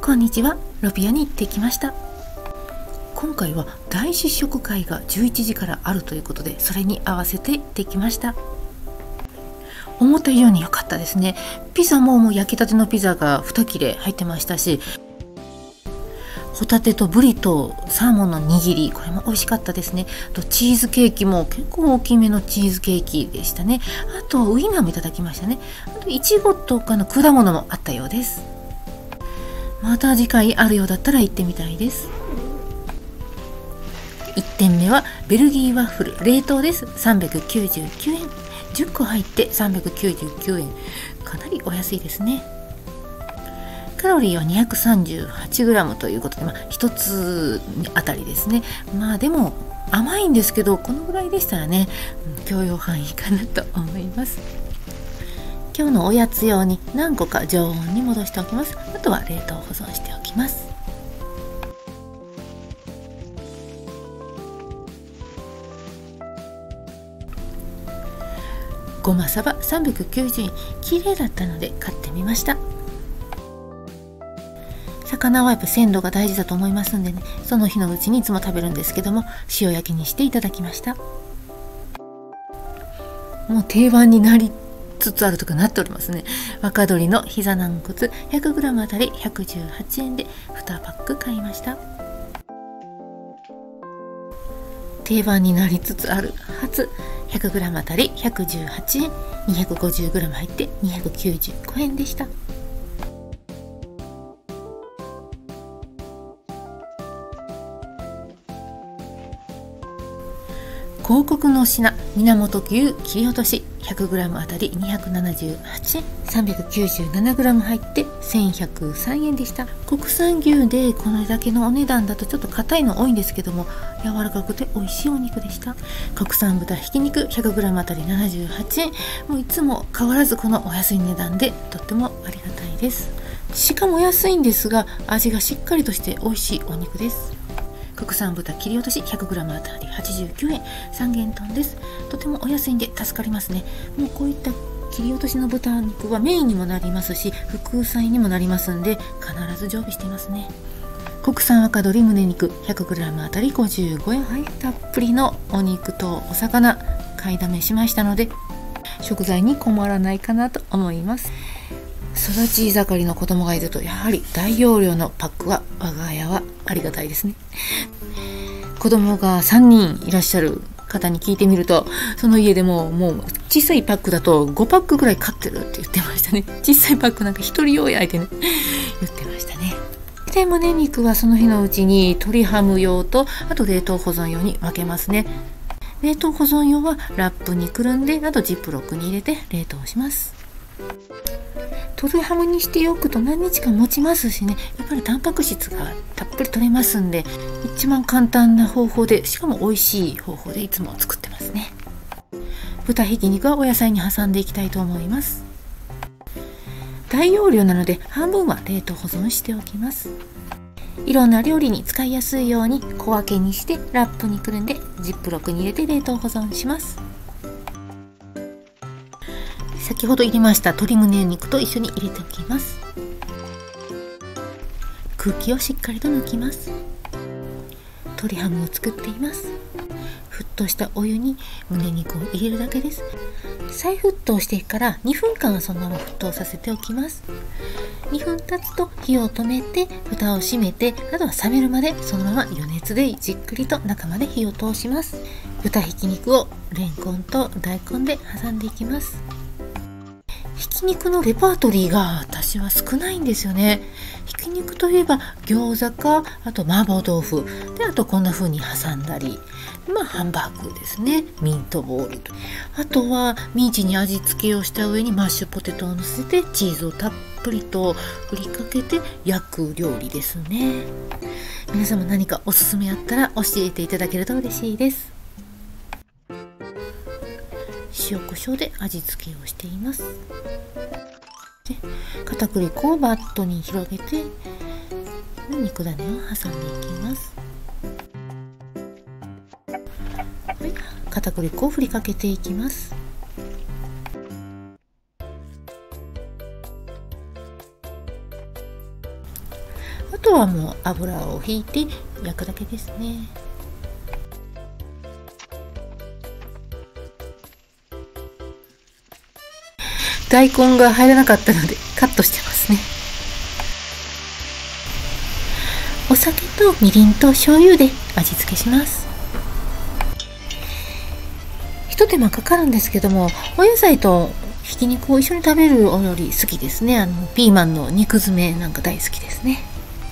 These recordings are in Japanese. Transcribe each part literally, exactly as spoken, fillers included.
こんにちは、ロビアに行ってきました。今回は大試食会がじゅういちじからあるということで、それに合わせて行ってきました。思った以上に良かったですね。ピザももう焼きたてのピザがに切れ入ってましたし、ホタテとブリとサーモンの握り、これも美味しかったですね。あとチーズケーキも結構大きめのチーズケーキでしたね。あとウインナーもいただきましたね。あとイチゴとかの果物もあったようです。また次回あるようだったら行ってみたいです。いってんめはベルギーワッフル冷凍です。さんびゃくきゅうじゅうきゅうえん、じゅっこ入ってさんびゃくきゅうじゅうきゅうえん、かなりお安いですね。カロリーは にひゃくさんじゅうはちグラム ということで、まあ、ひとつあたりですね。まあでも甘いんですけど、このぐらいでしたらね、許容範囲かなと思います。今日のおやつ用に何個か常温に戻しておきます。あとは冷凍保存しておきます。ごまさばさんびゃくきゅうじゅうえん、綺麗だったので買ってみました。魚はやっぱ鮮度が大事だと思いますんでね、その日のうちにいつも食べるんですけども、塩焼きにしていただきました。もう定番になりつつあるとかなっておりますね。若鶏の膝軟骨 ひゃくグラム あたりひゃくじゅうはちえんでにパック買いました。定番になりつつあるハツ ひゃくグラム あたりひゃくじゅうはちえん、にひゃくごじゅうグラム 入ってにひゃくきゅうじゅうごえんでした。広告の品、源牛切り落とし ひゃくグラム あたりにひゃくななじゅうはちえん、さんびゃくきゅうじゅうななグラム 入ってせんひゃくさんえんでした。国産牛でこれだけのお値段だとちょっと硬いの多いんですけども、柔らかくて美味しいお肉でした。国産豚ひき肉 ひゃくグラム あたりななじゅうはちえん、もういつも変わらずこのお安い値段でとってもありがたいです。しかも安いんですが、味がしっかりとして美味しいお肉です。国産豚切り落とし ひゃくグラム あたりはちじゅうきゅうえん、三元豚です。とてもお安いんで助かりますね。もうこういった切り落としの豚肉はメインにもなりますし、副菜にもなりますんで、必ず常備していますね。国産赤鶏胸肉 ひゃくグラム あたりごじゅうごえん、はい、たっぷりのお肉とお魚買いだめしましたので、食材に困らないかなと思います。育ち盛りの子供がいると、やはり大容量のパックは我が家はありがたいですね。子供がさんにんいらっしゃる方に聞いてみると、その家でももう小さいパックだとごパックぐらい買ってるって言ってましたね。小さいパックなんか一人用やいてね言ってましたね。で、胸肉はその日のうちに鶏ハム用と、あと冷凍保存用に分けますね。冷凍保存用はラップにくるんで、あとジップロックに入れて冷凍します。鶏ハムにしておくと何日か持ちますしね、やっぱりタンパク質がたっぷり取れますんで、一番簡単な方法で、しかも美味しい方法でいつも作ってますね。豚ひき肉はお野菜に挟んでいきたいと思います。大容量なので半分は冷凍保存しておきます。いろんな料理に使いやすいように小分けにしてラップにくるんでジップロックに入れて冷凍保存します。先ほど入れました鶏胸肉と一緒に入れておきます。空気をしっかりと抜きます。鶏ハムを作っています。沸騰したお湯に胸肉を入れるだけです。再沸騰してからにふんかんはそのまま沸騰させておきます。にふん経つと火を止めて蓋を閉めて、あとは冷めるまでそのまま余熱でじっくりと中まで火を通します。豚ひき肉をレンコンと大根で挟んでいきます。ひき肉のレパートリーが私は少ないんですよね。ひき肉といえば餃子か、あと麻婆豆腐で、あとこんな風に挟んだり、まあハンバーグですね、ミントボールと、あとはミンチに味付けをした上にマッシュポテトを乗せてチーズをたっぷりと振りかけて焼く料理ですね。皆様何かおすすめあったら教えていただけると嬉しいです。塩コショウで味付けをしています。で、片栗粉をバットに広げて肉種を挟んでいきます。はい、片栗粉を振りかけていきます。 とはもう油をひいて焼くだけですね。大根が入らなかったのでカットしてますね。お酒とみりんと醤油で味付けします。ひと手間かかるんですけども、お野菜とひき肉を一緒に食べるお料理好きですね。あのピーマンの肉詰めなんか大好きですね。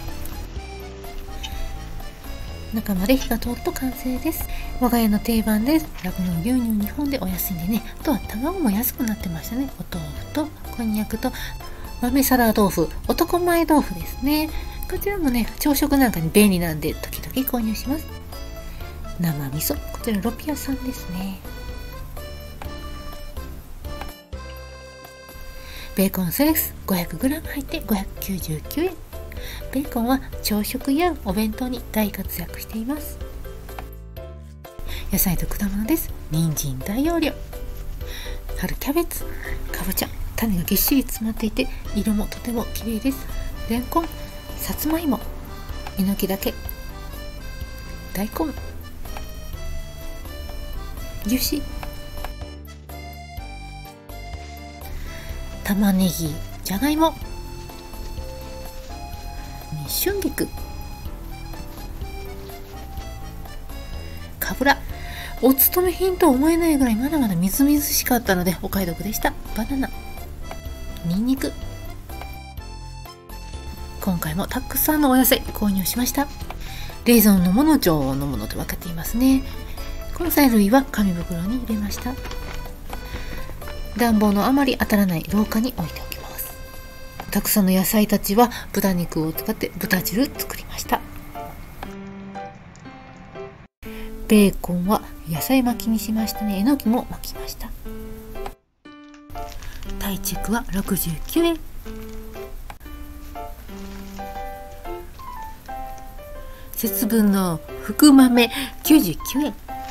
中まで火が通ると完成です。我が家の定番です。酪農牛乳にほんでお安いんでね。あとは卵も安くなってましたね。お豆腐とこんにゃくと豆サラ豆腐、男前豆腐ですね。こちらもね、朝食なんかに便利なんで時々購入します。生味噌、こちらロピアさんですね。ベーコンスライス ごひゃくグラム 入ってごひゃくきゅうじゅうきゅうえん。ベーコンは朝食やお弁当に大活躍しています。野菜と果物です。人参大容量、春キャベツ、かぼちゃ、種がぎっしり詰まっていて色もとても綺麗です。レンコン、さつまいも、えのきだけ、大根、牛脂、玉ねぎ、じゃがいも、春菊、かぶら。お勤め品とは思えないぐらいまだまだみずみずしかったのでお買い得でした。バナナ、にんにく。今回もたくさんのお野菜購入しました。冷蔵のもの、常温のものと分けていますね。根菜類は紙袋に入れました。暖房のあまり当たらない廊下に置いておきます。たくさんの野菜たちは豚肉を使って豚汁作りました。ベーコンは野菜巻きにしましたね。えのきも巻きました。タイチェクはろくじゅうきゅうえん。節分の福豆きゅうじゅうきゅうえん。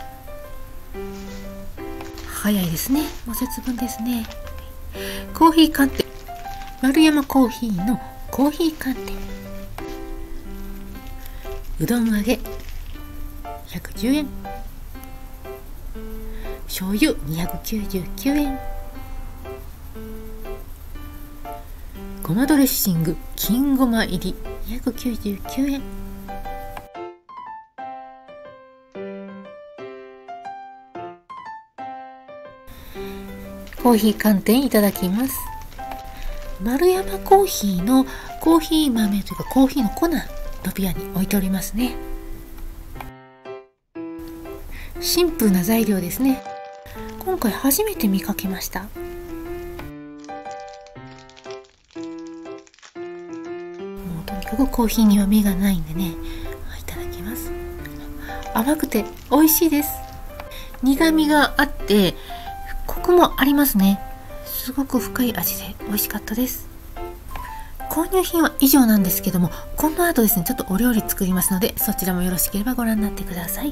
早いですね。もう節分ですね。コーヒー寒天、丸山コーヒーのコーヒー寒天。うどん揚げひゃくじゅうえん。醤油にひゃくきゅうじゅうきゅうえん。ごまドレッシング金ごま入りにひゃくきゅうじゅうきゅうえん。コーヒー寒天いただきます。丸山コーヒーのコーヒー豆というかコーヒーの粉、ロピアに置いておりますね。シンプルな材料ですね。今回初めて見かけました。もうとにかくコーヒーには目がないんでね、いただきます。甘くて美味しいです。苦味があってコクもありますね。すごく深い味で美味しかったです。購入品は以上なんですけども、この後ですねちょっとお料理作りますので、そちらもよろしければご覧になってください。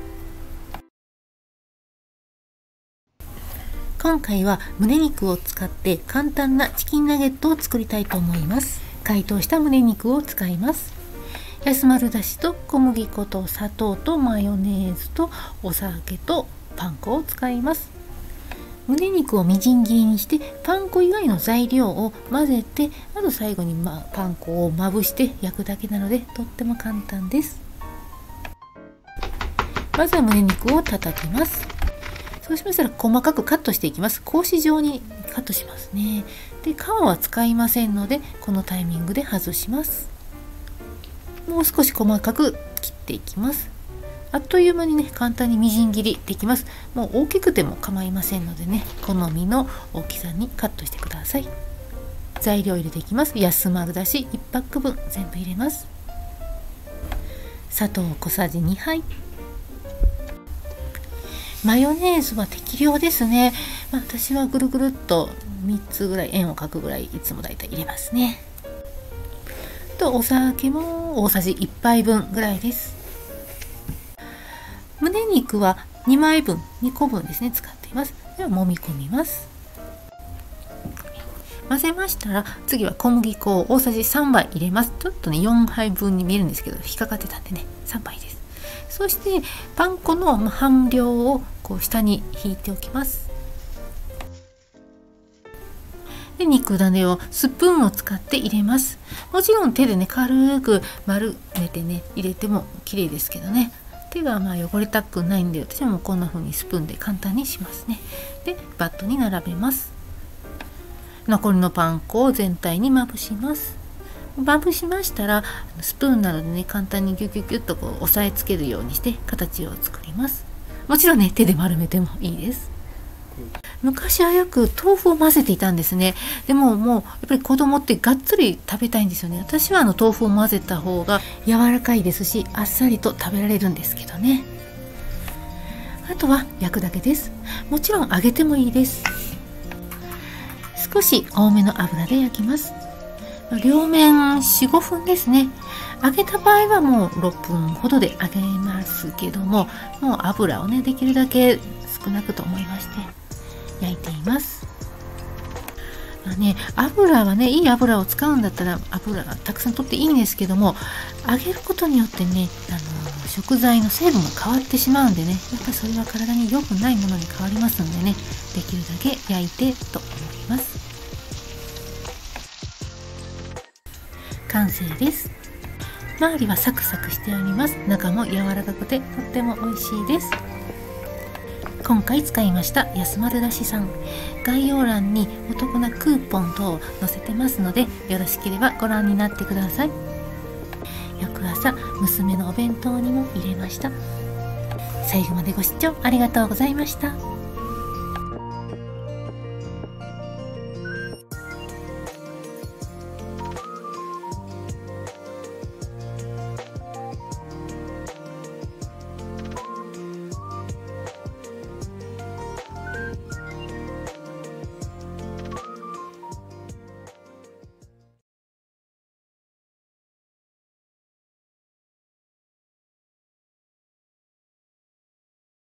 今回は胸肉を使って簡単なチキンナゲットを作りたいと思います。解凍した胸肉を使います。安丸だしと小麦粉と砂糖とマヨネーズとお酒とパン粉を使います。胸肉をみじん切りにしてパン粉以外の材料を混ぜて、あと最後に、ま、パン粉をまぶして焼くだけなのでとっても簡単です。まずは胸肉を叩きます。そうしましたら細かくカットしていきます。格子状にカットしますね。で、皮は使いませんのでこのタイミングで外します。もう少し細かく切っていきます。あっという間にね簡単にみじん切りできます。もう大きくても構いませんのでね、好みの大きさにカットしてください。材料入れていきます。安丸だしいちパックぶん全部入れます。砂糖小さじにはい。マヨネーズは適量ですね。まあ、私はぐるぐるっとみっつぐらい円を描くぐらいいつもだいたい入れますね。とお酒も大さじいっぱいぶんぐらいです。胸肉はにまいぶんにこぶんですね使っています。では揉み込みます。 混ぜましたら次は小麦粉を大さじさんばい入れます。ちょっとねよんはいぶんに見えるんですけど引っかかってたんでねさんばいです。そしてパン粉の半量をこう下に引いておきます。で肉種をスプーンを使って入れます。もちろん手でね軽く丸めてね入れても綺麗ですけどね、手がまあ汚れたくないんで私はもうこんな風にスプーンで簡単にしますね。でバットに並べます。残りのパン粉を全体にまぶします。まぶしましたらスプーンなどでね簡単にギュギュギュッとこう押さえつけるようにして形を作ります。もちろんね手で丸めてもいいです。昔はよく豆腐を混ぜていたんですね。でももうやっぱり子供ってがっつり食べたいんですよね。私はあの豆腐を混ぜた方が柔らかいですしあっさりと食べられるんですけどね。あとは焼くだけです。もちろん揚げてもいいです。少し多めの油で焼きます。両面 よん、ごふんですね。揚げた場合はもうろっぷんほどで揚げますけども、もう油をねできるだけ少なくと思いまして焼いています。まあね、油はねいい油を使うんだったら油がたくさん取っていいんですけども、揚げることによってねあの食材の成分が変わってしまうんでね、やっぱりそれは体に良くないものに変わりますんでね、できるだけ焼いてと思います。完成です。周りはサクサクしております。中も柔らかくてとっても美味しいです。今回使いました安丸だしさん、概要欄にお得なクーポン等を載せてますので、よろしければご覧になってください。翌朝娘のお弁当にも入れました。最後までご視聴ありがとうございました。